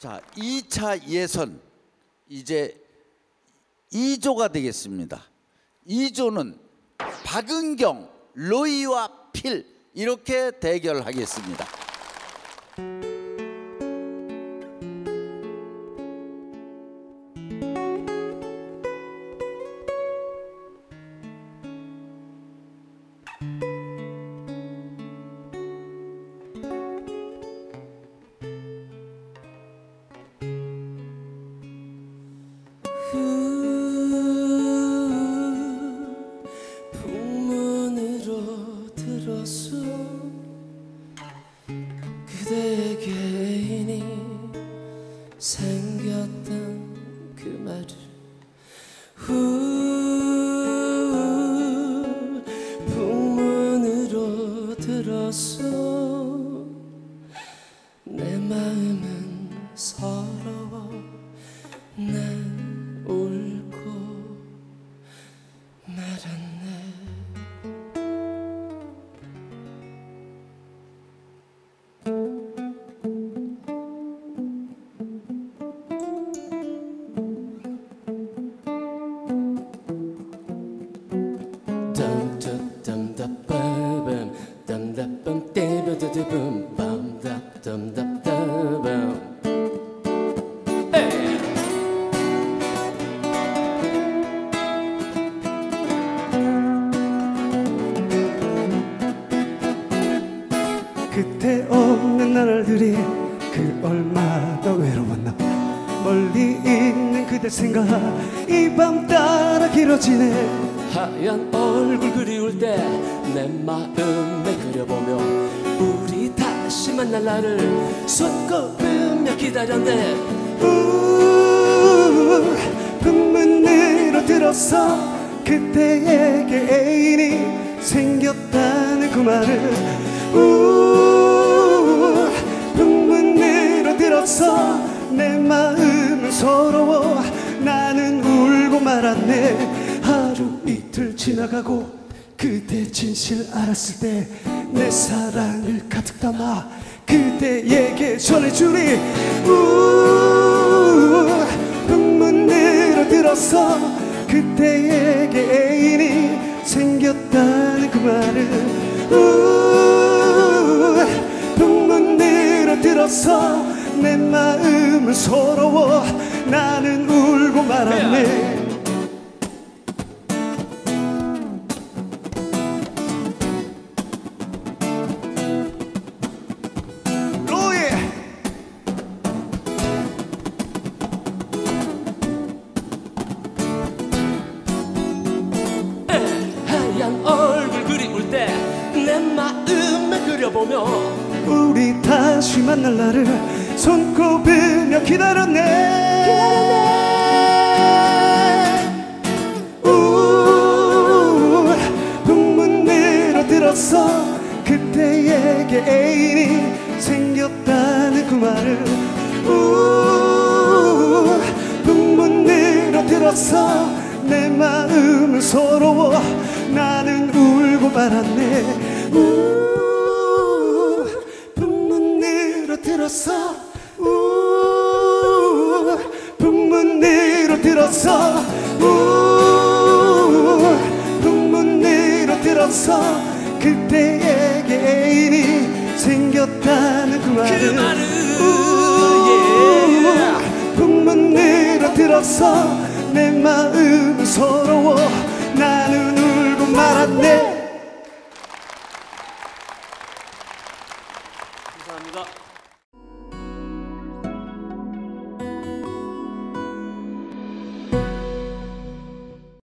자, 2차 예선 이제 2조가 되겠습니다. 2조는 박은경, 로이와 필 이렇게 대결하겠습니다. 풍문으로 들었어 그대에게 애인이 생겼던 그 말을 풍문으로 들었어 내 마음은 서러워 난 울고 말았네 땀땀땀땀밤 땀땀밤 떼벼드드밤 땀땀땀땀밤 그때 없는 날들이 그 얼마나 외로웠나 멀리 있는 그대 생각 이 밤 따라 길어지네 하얀 얼굴 그리울 때 내 마음에 그려보며 우리 다시 만날 날을 손꼽으며 기다렸네 풍문으로 들었어 그대에게 애인이 생겼다는 그 말을 풍문으로 들었어 내 마음은 서러워 나는 울고 말았네 하루 이틀 지나가고 그대 진실 알았을 때 내 사랑을 가득 담아 그대에게 전해주리 풍문으로 들었어 그대에게 애인이 생겼다는 그 말을 풍문으로 들었어 내 마음은 서러워 나는 울고 말았네 로이 하얀 얼굴 그리울 때 내 마음에 그려보며 우리 다시 만날 날을 손꼽으며 기다렸네 풍문으로 들었어 그대에게 애인이 생겼다는 그 말을 풍문으로 들었어 내 마음은 서러워 나는 울고 말았네 풍문으로 들었어 풍문으로 들었어 풍문으로 들었어 그대에게 애인이 생겼다는 그 말을 풍문으로 들었어 내 마음은 서러워 나는 울고 말았네 감사합니다.